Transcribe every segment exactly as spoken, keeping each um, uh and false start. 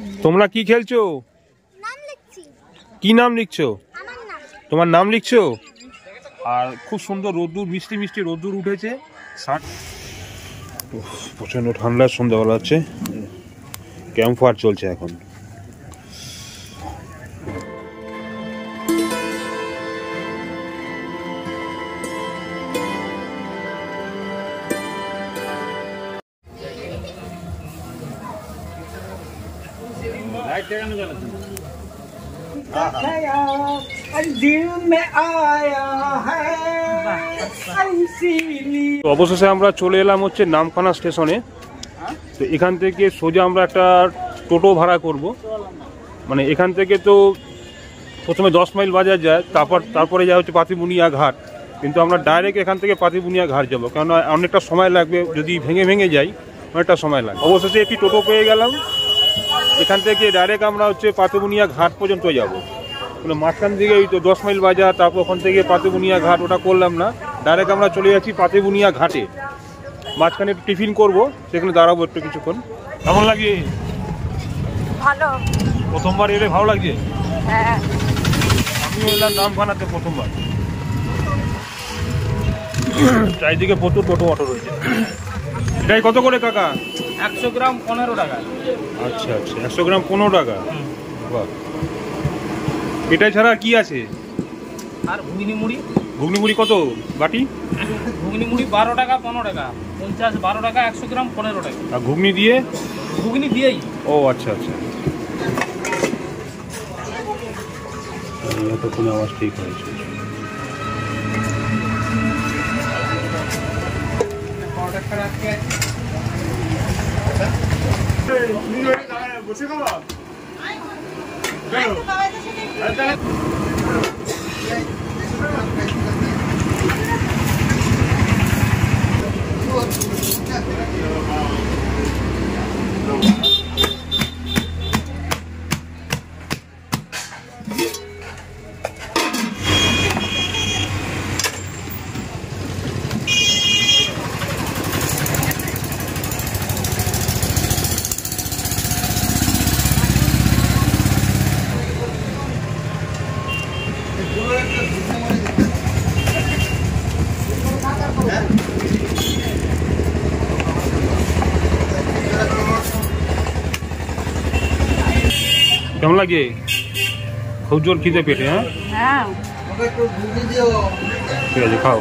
তোমরা কি খেলছো? কি নাম লিখছো? তোমার নাম লিখছো? আর খুব সুন্দর রোদ্দুর, মিষ্টি মিষ্টি রোদ্দুর উঠেছে। প্রচন্ড ঠান্ডা, সন্ধ্যাবেলা হচ্ছে, ক্যাম্প ফায়ার চলছে এখন। অবশেষে আমরা চলে এলাম হচ্ছে নামখানা স্টেশনে। তো এখান থেকে সোজা আমরা একটা টোটো ভাড়া করব। মানে এখান থেকে তো প্রথমে দশ মাইল বাজার যায়, তারপর তারপরে যায় হচ্ছে পাতিবুনিয়া ঘাট। কিন্তু আমরা ডাইরেক্ট এখান থেকে পাতিবুনিয়া ঘাট যাবো, কেননা অনেকটা সময় লাগবে, যদি ভেঙে ভেঙে যাই অনেকটা সময় লাগবে। অবশেষে একটি টোটো পেয়ে গেলাম। এখান থেকে ডাইরেক্ট আমরা হচ্ছে পাতিবুনিয়া ঘাট পর্যন্ত যাবো। মানে মাঝখান থেকে এই তো দশ মাইল বাজার, তারপর ওখান থেকে পাতিবুনিয়া ঘাট, ওটা করলাম না, ডাইরেক্ট আমরা চলে যাচ্ছি পাতিবুনিয়া ঘাটে। মাঝখানে একটু টিফিন করবো, সেখানে দাঁড়াবো একটু কিছুক্ষণ। কেমন লাগে? ভালো। প্রথমবার এলে ভালো লাগছে? হ্যাঁ, আমিও এলাম নামখানাতে প্রথমবার। চারিদিকে প্রচুর টোটো অটো রয়েছে। এটাই কত করে কাকা? একশো গ্রাম পনেরো টাকা। আচ্ছা আচ্ছা, একশো গ্রাম পনেরো টাকা। বাহ। এটা ছাড়া কি আছে? আর ঘুগনি মুড়ি। ঘুগনি মুড়ি কত বাটি? ঘুগনি মুড়ি বারো টাকা, পনেরো টাকা, পঞ্চাশ, বারো টাকা, একশো গ্রাম পনেরো টাকা। আর ঘুগনি দিয়ে? ঘুগনি দিয়েই। ও আচ্ছা আচ্ছা, এতক্ষণ আওয়াজ ঠিক হয়েছে। বসে খাওয়া কেমন লাগে? খুব জোর খিদে পেটে? হ্যাঁ হ্যাঁ, ঠিক আছে, খাও।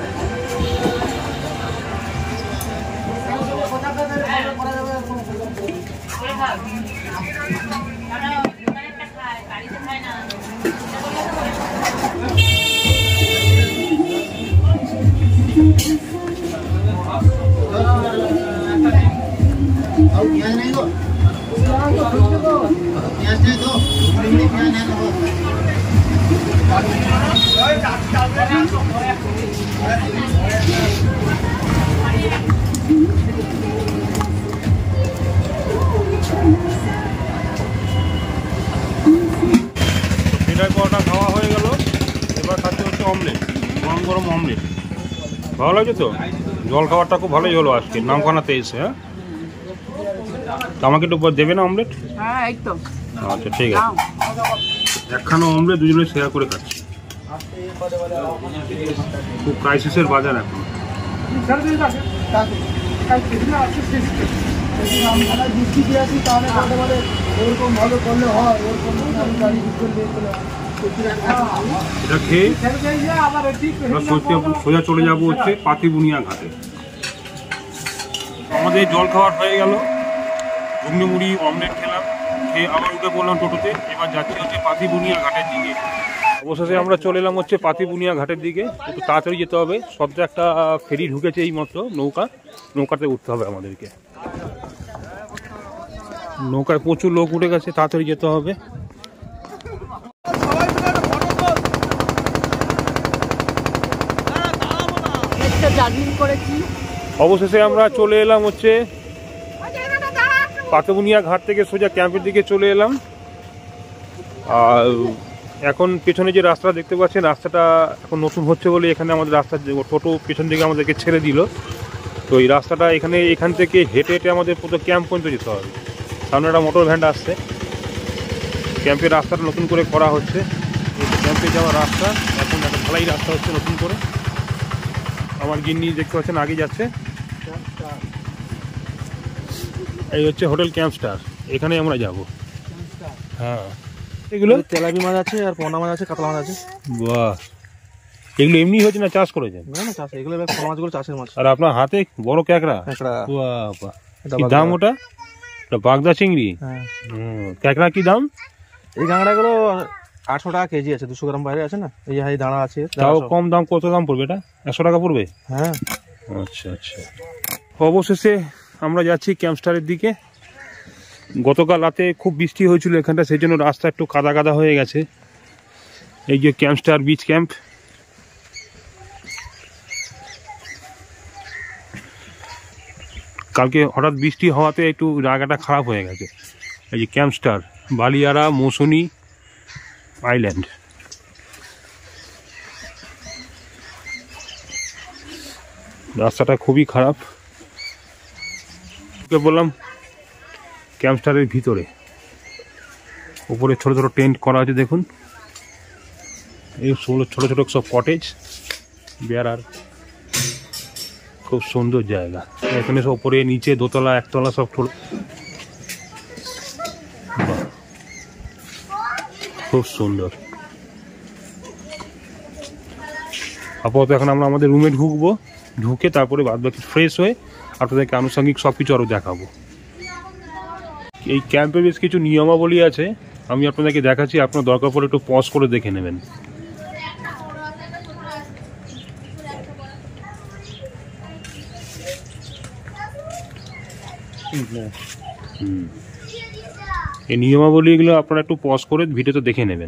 সেটাই পরোটা খাওয়া হয়ে গেল। এবার খাচ্ছে হচ্ছে অমলেট, গরম গরম অমলেট। ভালো লাগছে তো? জল খাবারটা খুব ভালোই হলো আজকে নামখানাতে এসে। হ্যাঁ, আমাকে একটু দেবে না অমলেট? হ্যাঁ এই তো। আচ্ছা ঠিক আছে, একখানা অমলেট দুজনে শেয়ার করে খাচ্ছি। খুব ক্রাইসিসের বাজার এখন। এটা খেয়ে সোজা চলে যাবো হচ্ছে পাতিবুনিয়া ঘাটে। আমাদের জল খাওয়ার হয়ে গেল, ঘুগনি মুড়ি অমলেট খেলাম, খেয়ে আবার উঠে পড়লাম টোটোতে। এবার যাচ্ছি হচ্ছে পাতিবুনিয়া ঘাটের দিকে। অবশেষে আমরা চলে এলাম হচ্ছে পাতিবুনিয়া ঘাটের দিকে। একটু তাড়াতাড়ি যেতে হবে, সদ্য একটা ফেরি ঢুকেছে এই মাত্র, নৌকা, নৌকাতে উঠতে হবে আমাদেরকে। নৌকায় প্রচুর লোক উঠে গেছে, তাড়াতাড়ি যেতে হবে। অবশেষে আমরা চলে এলাম হচ্ছে পাতিবুনিয়া ঘাট থেকে সোজা ক্যাম্পের দিকে চলে এলাম। আর এখন পেছনে যে রাস্তাটা দেখতে পাচ্ছেন, রাস্তাটা এখন নতুন হচ্ছে বলে এখানে আমাদের রাস্তা টোটো পেছন দিকে আমাদেরকে ছেড়ে দিল। তো এই রাস্তাটা এখানে এখান থেকে হেঁটে হেঁটে আমাদের পুরো ক্যাম্প পর্যন্ত যেতে হবে। সামনে একটা মোটর ভ্যান আসছে, ক্যাম্পের রাস্তাটা নতুন করে করা হচ্ছে। ক্যাম্পে যাওয়ার রাস্তা এখন একটা ঢালাই রাস্তা হচ্ছে নতুন করে। আমার গিন্নি দেখতে পাচ্ছেন আগে যাচ্ছে। এই হচ্ছে হোটেল ক্যাম্প স্টার, এখানে আমরা যাব। হ্যাঁ, এগুলো তেলাপি মাছ আছে আর পোনা মাছ আছে, কাতলা মাছ আছে। বাহ, এগুলো এমনি হয়েছে না চাষ করেছেন? না না চাষ, এগুলো পোনা মাছগুলো চাষের মাছ। আর আপনার হাতে বড় ক্যাকড়া, কাঁকড়া। বাহ বাহ, কি দাম ওটা? বাগদা চিংড়ি। হ্যাঁ, ক্যাকড়া কি দাম? এই কাঁকড়াগুলো আটশো টাকা কেজি আছে, দুশো গ্রাম বাইরে আছে না, এই হাই দাঁড়া আছে। তাও কম দাম। কত দাম পড়বে এটা? একশো টাকা পড়বে? হ্যাঁ। আচ্ছা আচ্ছা। অবশেষে আমরা যাচ্ছি ক্যাম্প স্টারের দিকে। গতকাল রাতে খুব বৃষ্টি হয়েছিল এখানটা, সেই জন্য রাস্তা একটু কাদা কাদা হয়ে গেছে। এই যে ক্যাম্প স্টার বিচ ক্যাম্প। কালকে হঠাৎ বৃষ্টি হওয়াতে একটু জায়গাটা খারাপ হয়ে গেছে। এই যে camp star, Baliara Mousuni island. রাস্তাটা খুবই খারাপ। বললাম ক্যাম্প স্টারের ভিতরে উপরে ছোট ছোট টেন্ট করা আছে, দেখুন এই ছোট ছোট সব কটেজ বেড়ার, খুব সুন্দর জায়গা। এখানে সব উপরে নিচে দোতলা একতলা সব ছোট, খুব সুন্দর। আপাতত এখন আমরা আমাদের রুমে ঢুকবো, ঢুকে তারপরে বাদ বাকি ফ্রেশ হয়ে আপনাদেরকে আনুষঙ্গিক সব কিছু আরও দেখাবো। এই ক্যাম্পে বেশ কিছু নিয়মাবলী আছে, আমি আপনাদেরকে দেখাচ্ছি। আপনার দরকার পড়ে একটু পজ করে দেখে নেবেন। হুম, এই নিয়মাবলীগুলো আপনারা একটু পজ করে ভিডিওতে দেখে নেবেন।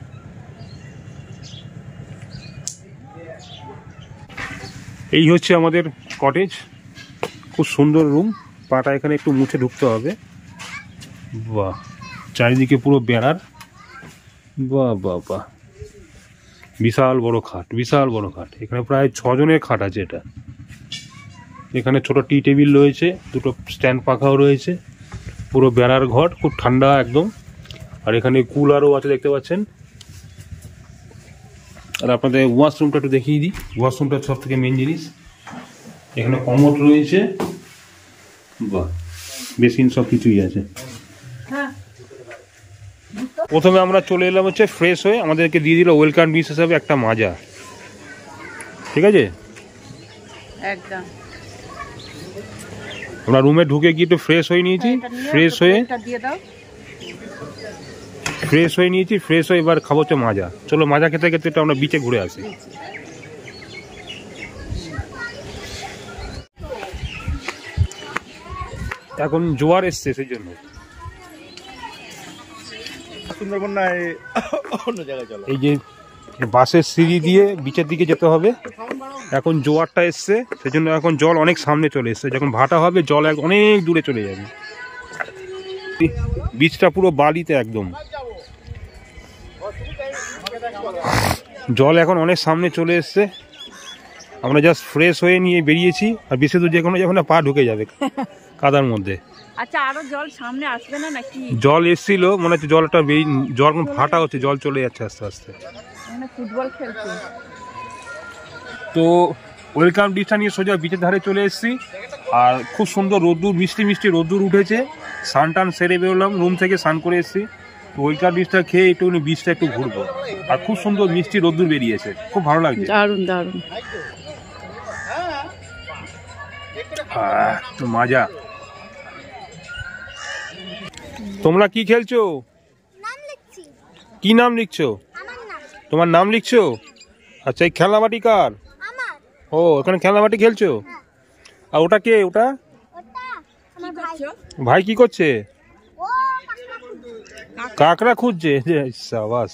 এই হচ্ছে আমাদের কটেজ, খুব সুন্দর রুম। পাটা এখানে একটু মুছে ঢুকতে হবে। বাহ, চারিদিকে পুরো বেড়ার। বাহ বাহ বাহ, বিশাল বড় খাট, বিশাল বড় খাট। এখানে প্রায় ছজনের খাট আছে এটা। এখানে ছোট টি টেবিল রয়েছে, দুটো স্ট্যান্ড পাখাও রয়েছে। পুরো বেড়ার ঘর, খুব ঠান্ডা একদম। আর এখানে কুলারও আছে দেখতে পাচ্ছেন। আর আপনাদের ওয়াশরুমটা একটু দেখিয়ে দিই। ওয়াশরুমটা সব থেকে মেন জিনিস। এখানে কমোড রয়েছে, বাহ, বেসিন সব কিছুই আছে। প্রথমে আমরা চলে এলাম হচ্ছে ফ্রেশ হয়ে, আমাদেরকে দিয়ে দিল ওয়েলকাম ডিশ হিসাবে একটা মাজা। ঠিক আছে, একদম। আমরা রুমে ঢুকে গিয়ে একটু ফ্রেশ হয়ে নিয়েছি। ফ্রেশ হয়ে ফ্রেশ হয়ে নিয়েছি ফ্রেশ হয়ে এবার খাবো হচ্ছে মাজা। চলো মাজা খেতে খেতে একটু আমরা বিচে ঘুরে আসি। এখন জোয়ার এসছে, সেই জন্য সুন্দরবন না অন্য জায়গায় চলো। এই যে বাসের সিঁড়ি দিয়ে বিচের দিকে যেতে হবে। এখন জোয়ারটা এসছে, সেই জন্য এখন জল অনেক সামনে চলে এসছে। যখন ভাটা হবে জল অনেক দূরে চলে যাবে। বিচটা পুরো বালিতে একদম। জল এখন অনেক সামনে চলে এসছে। আমরা জাস্ট ফ্রেশ হয়ে নিয়ে বেরিয়েছি। আর বেশি দূর যে কোনো যাবে না, পা ঢুকে যাবে কাদার মধ্যে। আচ্ছা, আরো জল সামনে আসবে না নাকি? জল এসছিল, মনে হচ্ছে জলটা জল ফাটা হচ্ছে, জল চলে যাচ্ছে আস্তে আস্তে। ফুটবল খেলছে। তো ওয়েলকাম ডিশটা নিয়ে সোজা বিচের ধারে চলে এসেছি। আর খুব সুন্দর রোদ্দুর, মিষ্টি মিষ্টি রোদ্দুর উঠেছে। স্নান টান সেরে বেরোলাম, রুম থেকে স্নান করে এসেছি। তো ওয়েলকাম ডিশটা খেয়ে একটু বিচটা একটু ঘুরবো। আর খুব সুন্দর মিষ্টি রোদ্দুর বেরিয়েছে, খুব ভালো লাগছে। দারুণ দারুণ। তো মজা। তোমরা কি খেলছো? কি নাম লিখছো? তোমার নাম লিখছো? আচ্ছা, এই খেলনাবাটি কার? ও, এখানে খেলনাবাটি খেলছো? আর ওটা কে? ওটা ভাই কি করছে? কাকড়া খুঁজছে। সাবাস।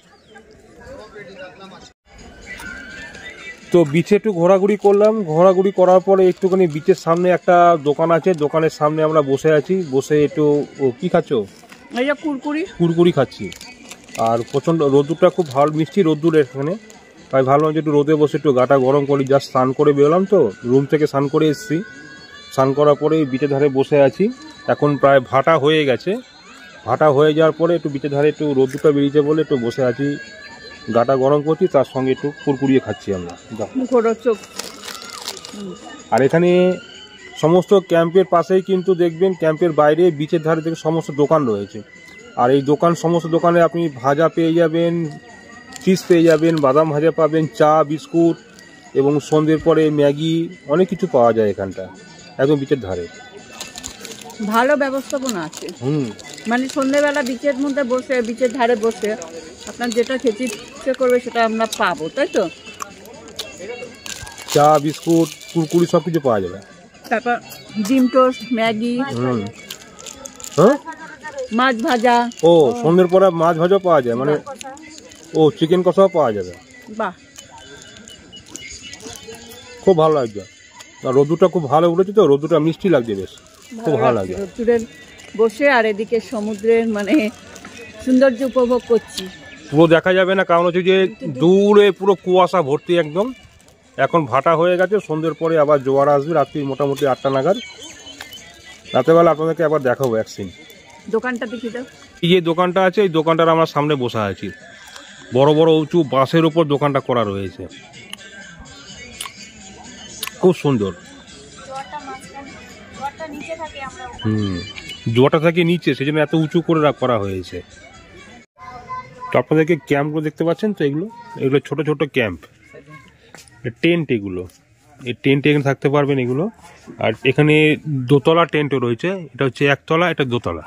তো বিচে একটু ঘোরাঘুরি করলাম। ঘোরাঘুরি করার পরে একটুখানি বিচের সামনে একটা দোকান আছে, দোকানের সামনে আমরা বসে আছি। বসে একটু কি খাচ্ছো? এই যে কুরকুরি কুরকুরি খাচ্ছি। আর প্রচণ্ড রোদ্দুরটা খুব ভালো, মিষ্টি রোদ্দুর এখানে। তাই ভাবলাম যে একটু রোদে বসে একটু গাটা গরম করি। জাস্ট স্নান করে বেরোলাম, তো রুম থেকে স্নান করে এসেছি। স্নান করার পরে বিচের ধারে বসে আছি। এখন প্রায় ভাটা হয়ে গেছে। ভাটা হয়ে যাওয়ার পরে একটু বিচের ধারে একটু রোদ্দুরটা বেরিয়েছে বলে একটু বসে আছি, গাটা গরম করছি, তার সঙ্গে একটু কুরকুরিয়ে খাচ্ছি আমরা। মুখরোচক। আর এখানে সমস্ত ক্যাম্পের পাশেই কিন্তু দেখবেন ক্যাম্পের বাইরে বিচের ধারে থেকে সমস্ত দোকান রয়েছে। আর এই দোকান সমস্ত দোকানে আপনি ভাজা পেয়ে যাবেন, চিপস পেয়ে যাবেন, বাদাম ভাজা পাবেন, চা বিস্কুট এবং সন্ধ্যের পরে ম্যাগি, অনেক কিছু পাওয়া যায় এখানটা, একদম বিচের ধারে। ভালো ব্যবস্থাপনা আছে। হুম মানে সন্ধ্যেবেলা বিচের মধ্যে বসে, বিচের ধারে বসে আপনার যেটা খেতে ইচ্ছে করবে সেটা আমরা পাবো, তাই তো? চা বিস্কুট কুরকুরি সব কিছু পাওয়া যাবে। তারপর ডিম টোস্ট, ম্যাগি, হুম হ্যাঁ মাছ ভাজা। ও সন্ধ্যের পরে মাছ ভাজা পাওয়া যায়, মানে ও চিকেন কষাও পাওয়া যাবে। বাহ, খুব ভালো লাগছে। আর রোদুটা খুব ভালো উঠেছে তো, রোদুটা মিষ্টি লাগছে, বেশ খুব ভালো লাগছে। রোদ্দুরের বসে আর এদিকে সমুদ্রের মানে সৌন্দর্য উপভোগ করছি। পুরো দেখা যাবে না, কারণ হচ্ছে যে দূরে পুরো কুয়াশা ভর্তি একদম। এখন ভাটা হয়ে গেছে, সন্ধ্যের পরে আবার জোয়ার আসবে রাত্রি মোটামুটি আটটা নাগাদ। রাতেরবেলা আপনাদেরকে আবার দেখাবো এক সিন। দোকানটা দেখি দাও। এই যে দোকানটা আছে, এই দোকানটার আমরা সামনে বসে আছি। বড় বড় উঁচু বাঁশের উপর দোকানটা করা রয়েছে, খুব সুন্দর। হুম জোয়ারটা থাকে নিচে, সেজন্য এত উঁচু করে করা হয়েছে। তো আপনাদেরকে ক্যাম্পগুলো দেখতে পাচ্ছেন তো, এগুলো এগুলো ছোট ছোট ক্যাম্প, টেন্ট এগুলো। এই টেন্টে এখানে থাকতে পারবেন এগুলো। আর এখানে দোতলা টেন্টও রয়েছে, এটা হচ্ছে একতলা, এটা দোতলা।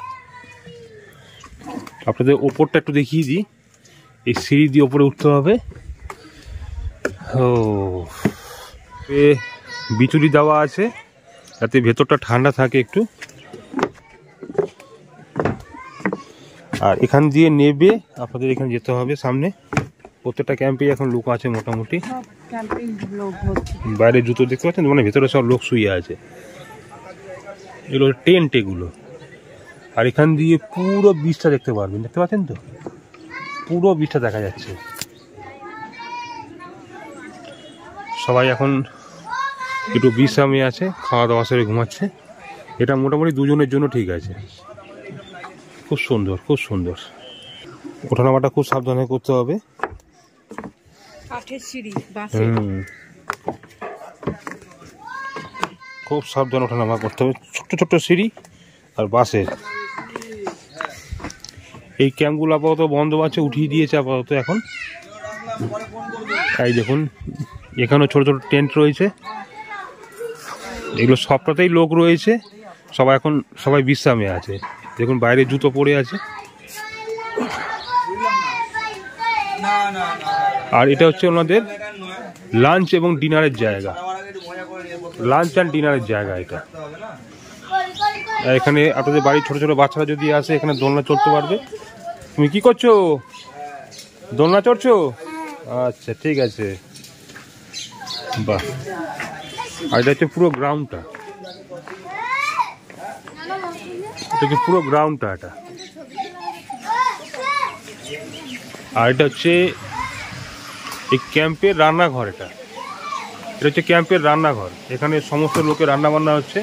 আপনাদের ওপরটা একটু দেখিয়ে দিই, এই সিঁড়ি দিয়ে ওপরে উঠতে হবে। ও বিচুলি দেওয়া আছে যাতে ভেতরটা ঠান্ডা থাকে একটু। আর এখান দিয়ে নেবে আপনাদের এখানে যেতে হবে সামনে। প্রত্যেকটা ক্যাম্পে এখন লোক আছে মোটামুটি। বাইরে জুতো দেখতে পাচ্ছেন, মানে ভেতরে সব লোক শুয়ে আছে। এগুলো টেন্ট এগুলো। আর এখান দিয়ে পুরো বিচটা দেখতে পারবেন, দেখতে পাচ্ছেন তো, পুরো বিচটা দেখা যাচ্ছে। সবাই এখন একটু বিশ্রামে আছে, খাওয়া দাওয়া সেরে ঘুমাচ্ছে। এটা মোটামুটি দুজনের জন্য ঠিক আছে। খুব সুন্দর, খুব সুন্দর। ওঠানামাটা খুব সাবধানে করতে হবে। কাঠের সিঁড়ি, বাঁশের। হুম খুব সাবধানে ওঠানামা করতে হবে, ছোট্ট ছোট্ট সিঁড়ি আর বাঁশের। এই ক্যাম্পগুলো আপাতত বন্ধ আছে, উঠিয়ে দিয়েছে আপাতত এখন। এই দেখুন এখানেও ছোট ছোট টেন্ট রয়েছে, এগুলো সবটাতেই লোক রয়েছে। সবাই এখন সবাই বিশ্রামে আছে। দেখুন বাইরে জুতো পরে আছে। আর এটা হচ্ছে ওনাদের লাঞ্চ এবং ডিনারের জায়গা, লাঞ্চ অ্যান্ড ডিনারের জায়গা এটা। এখানে আপনাদের বাড়ির ছোট ছোট বাচ্চারা যদি আসে, এখানে দোলনা চড়তে পারবে। তুমি কি করছো? দোলনা চড়ছো? আচ্ছা ঠিক আছে, বাহ। আর এটা হচ্ছে পুরো গ্রাউন্ডটা, এটা হচ্ছে পুরো গ্রাউন্ডটা এটা। আর এটা হচ্ছে এই ক্যাম্পের রান্নাঘর। এটা এটা হচ্ছে ক্যাম্পের রান্নাঘর। এখানে সমস্ত লোকের রান্না বান্না হচ্ছে।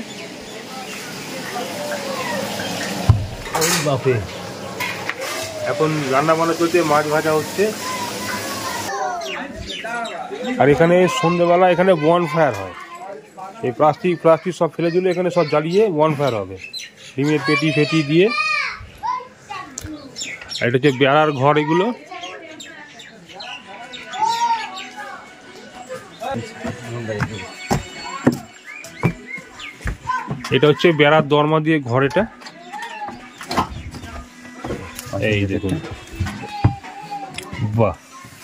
বাপে এখন রান্না বান্না চলছে, মাছ ভাজা হচ্ছে। আর এখানে সন্ধ্যেবেলা এখানে বন ফায়ার হয়। এই প্লাস্টিক প্লাস্টিক সব ফেলে দিলে এখানে সব জ্বালিয়ে বন ফায়ার হবে, ডিমের পেটি ফেটি দিয়ে। আর এটা হচ্ছে বেড়ার ঘর এগুলো। এটা হচ্ছে বেড়ার দরমা দিয়ে ঘর এটা। এই দেখুন, বাহ,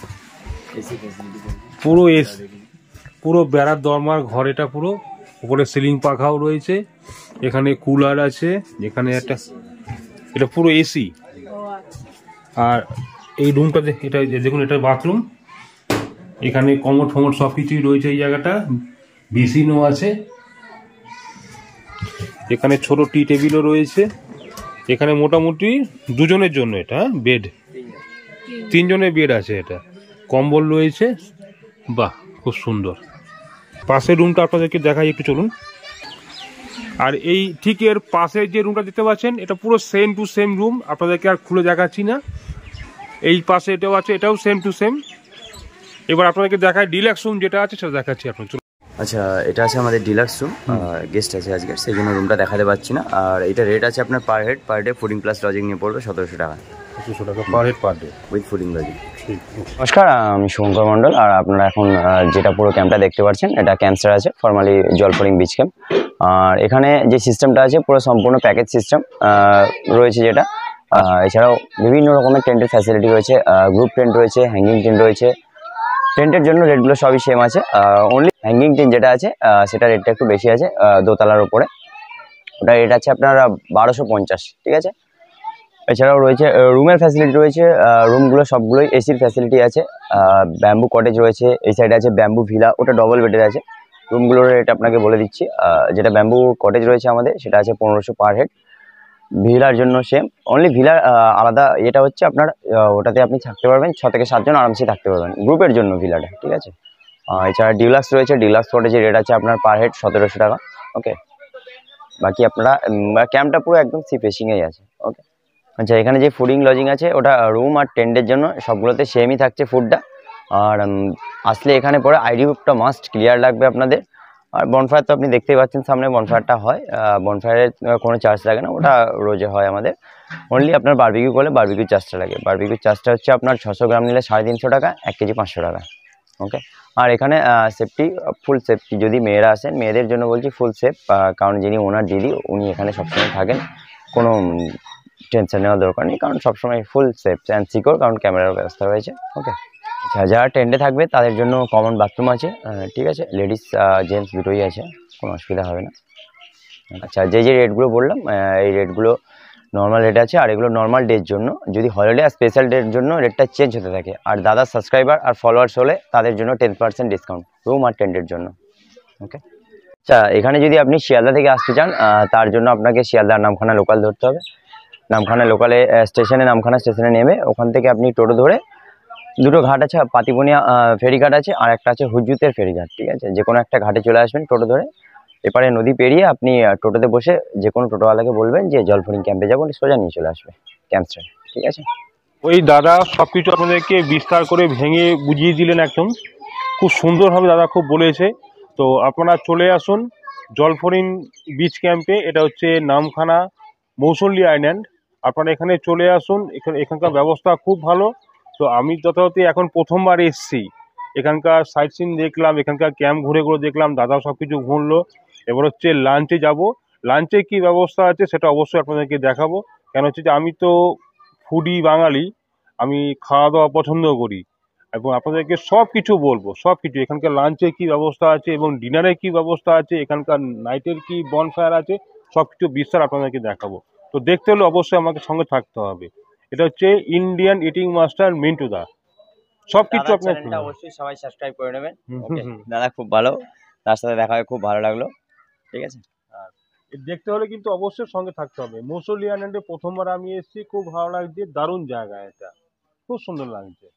পুরো এসি, পুরো বেড়ার দরমার ঘর এটা পুরো। উপরে সিলিং পাখাও রয়েছে, এখানে কুলার আছে, এখানে একটা, এটা পুরো এসি। আর এই রুমটা এটা দেখুন, এটা বাথরুম। এখানে কমোড ফমোড সব কিছুই রয়েছে এই জায়গাটা, বেসিনও আছে। এখানে ছোট টি টেবিলও রয়েছে। এখানে মোটামুটি দুজনের জন্য এটা বেড, তিনজনের বেড আছে। এটা কম্বল রয়েছে, বাহ খুব সুন্দর। পাশের রুমটা আপনাদেরকে দেখাই একটু, চলুন। আর এই ঠিক এর পাশে যে রুমটা দেখতে পাচ্ছেন এটা পুরো সেম টু সেম রুম, আপনাদেরকে আর খুলে দেখাচ্ছি না। এই পাশে এটাও আছে, এটাও সেম টু সেম। এবার আপনাদেরকে দেখায় ডিলাক্স রুম যেটা আছে সেটা দেখাচ্ছি আপনার। আচ্ছা, এটা আছে আমাদের ডিলাক্স রুম, গেস্ট আছে আজকে, সেই জন্য রুমটা দেখাতে পাচ্ছি না। আর এটা রেট আছে আপনার per head per day fooding plus lodging নিয়ে পড়বে সতেরোশো টাকা, পঁচিশশো টাকা per head per day with fooding lodging. নমস্কার, আমি শুভঙ্কর মণ্ডল। আর আপনারা এখন যেটা পুরো ক্যাম্পটা দেখতে পাচ্ছেন এটা ক্যাম্পস্টার আছে, ফর্মালি জলফরিং বিচ ক্যাম্প। আর এখানে যে সিস্টেমটা আছে পুরো সম্পূর্ণ প্যাকেজ সিস্টেম রয়েছে, যেটা এছাড়াও বিভিন্ন রকমের টেন্টের ফ্যাসিলিটি রয়েছে, গ্রুপ টেন্ট রয়েছে, হ্যাঙ্গিং টেন্ট রয়েছে। টেন্টের জন্য রেটগুলো সবই সেম আছে, অনলি হ্যাঙ্গিং টেন্ট যেটা আছে সেটা রেটটা একটু বেশি আছে দোতলার উপরে, ওটা রেট আছে আপনার বারোশো পঞ্চাশ, ঠিক আছে। এছাড়াও রয়েছে রুমের ফ্যাসিলিটি রয়েছে, রুমগুলো সবগুলোই এসির ফ্যাসিলিটি আছে, ব্যাম্বু কটেজ রয়েছে, এই সাইডে আছে ব্যাম্বু ভিলা, ওটা ডবল বেডের আছে। রুমগুলোর রেট আপনাকে বলে দিচ্ছি, যেটা ব্যাম্বু কটেজ রয়েছে আমাদের সেটা আছে পনেরোশো পার হেড, ভিলার জন্য সেম, অনলি ভিলার আলাদা এটা হচ্ছে আপনার ওটাতে আপনি থাকতে পারবেন ছ থেকে সাতজন আরামসে থাকতে পারবেন, গ্রুপের জন্য ভিলাটা, ঠিক আছে। এছাড়া ডিলাক্স রয়েছে, ডিলাক্স কটেজের রেট আছে আপনার পার হেড সতেরোশো টাকা, ওকে। বাকি আপনারা ক্যাম্পটা পুরো একদম সি ফেসিংয়েই আছে, ওকে। আচ্ছা, এখানে যে ফুডিং লজিং আছে ওটা রুম আর টেন্টের জন্য সবগুলোতে সেমই থাকছে ফুডটা। আর আসলে এখানে পরে আইডি বুকটা মাস্ট ক্লিয়ার লাগবে আপনাদের। আর বনফায়ার তো আপনি দেখতেই পাচ্ছেন সামনে বনফায়ারটা হয়, বনফায়ারের কোনো চার্জ লাগে না, ওটা রোজে হয় আমাদের। অনলি আপনার বারবিকিউ করলে বারবিকিউ চার্জটা লাগে, বারবিকিউ চার্জটা হচ্ছে আপনার ছশো গ্রাম নিলে সাড়ে তিনশো টাকা, এক কেজি পাঁচশো টাকা, ওকে। আর এখানে সেফটি ফুল সেফটি, যদি মেয়েরা আসেন মেয়েদের জন্য বলছি ফুল সেফ, কারণ যিনি ওনার দিদি উনি এখানে সবসময় থাকেন, কোনো টেনশন নেওয়ার দরকার নেই, কারণ সবসময় ফুল সেফ অ্যান্ড সিকিউর, কারণ ক্যামেরার ব্যবস্থা রয়েছে, ওকে। আচ্ছা, যারা টেন্টে থাকবে তাদের জন্য কমন বাথরুম আছে, ঠিক আছে, লেডিস জেন্টস দুটোই আছে, কোনো অসুবিধা হবে না। আচ্ছা, যে যে রেটগুলো বললাম এই রেটগুলো নর্মাল রেট আছে, আর এগুলো নর্মাল ডের জন্য। যদি হলিডে আর স্পেশাল ডের জন্য রেটটা চেঞ্জ হতে থাকে। আর দাদা সাবস্ক্রাইবার আর ফলোয়ার্স হলে তাদের জন্য টেন পার্সেন্ট ডিসকাউন্ট রুম আর টেন্টের জন্য, ওকে। আচ্ছা, এখানে যদি আপনি শিয়ালদা থেকে আসতে চান তার জন্য আপনাকে শিয়ালদার নামখানা লোকাল ধরতে হবে। নামখানা লোকালে স্টেশনে নামখানা স্টেশনে নেমে ওখান থেকে আপনি টোটো ধরে, দুটো ঘাট আছে, পাতিবনিয়া ফেরিঘাট আছে আর একটা আছে হুজুতের ফেরিঘাট, ঠিক আছে, যে কোনো একটা ঘাটে চলে আসবেন টোটো ধরে। এপারে নদী পেরিয়ে আপনি টোটোতে বসে যে কোনো টোটোওয়ালাকে বলবেন যে জলফরিং ক্যাম্পে যাবো, সোজা নিয়ে চলে আসবে ক্যাম্পস্টার, ঠিক আছে। ওই দাদা সব কিছু আপনাদেরকে বিস্তার করে ভেঙে বুঝিয়ে দিলেন একদম, খুব সুন্দরভাবে দাদা খুব বলেছে। তো আপনারা চলে আসুন জলফরিং বিচ ক্যাম্পে, এটা হচ্ছে নামখানা মৌসুল্লি আইল্যান্ড। আপনারা এখানে চলে আসুন, এখানে এখানকার ব্যবস্থা খুব ভালো। তো আমি যথাযথ এখন প্রথমবার এসছি, এখানকার সাইট সিন দেখলাম, এখানকার ক্যাম্প ঘুরে ঘুরে দেখলাম, দাদা সব কিছু ঘুরলো। এবার হচ্ছে লাঞ্চে যাব, লাঞ্চে কি ব্যবস্থা আছে সেটা অবশ্যই আপনাদেরকে দেখাবো। কেন হচ্ছে যে আমি তো ফুডি বাঙালি, আমি খাওয়া দাওয়া পছন্দ করি, এবং আপনাদেরকে সব কিছু বলবো, সব কিছু এখানকার লাঞ্চে কি ব্যবস্থা আছে এবং ডিনারে কি ব্যবস্থা আছে, এখানকার নাইটের কি বনফায়ার আছে, সব কিছু বিস্তার আপনাদেরকে দেখাবো। তো দেখতে হলে অবশ্যই আমাকে সঙ্গে থাকতে হবে। এটা হচ্ছে Indian eating master Mintu da, সব কিছু আপনার অবশ্যই সবাই সাবস্ক্রাইব করে নেবেন, ওকে। দাদা খুব ভালো, তার সাথে দেখা হয়ে খুব ভালো লাগলো, ঠিক আছে। দেখতে হলে কিন্তু অবশ্যই সঙ্গে থাকতে হবে। মৌসুলি আইল্যান্ডে প্রথমবার আমি এসেছি, খুব ভালো লাগছে, দারুণ জায়গা, এটা খুব সুন্দর লাগছে।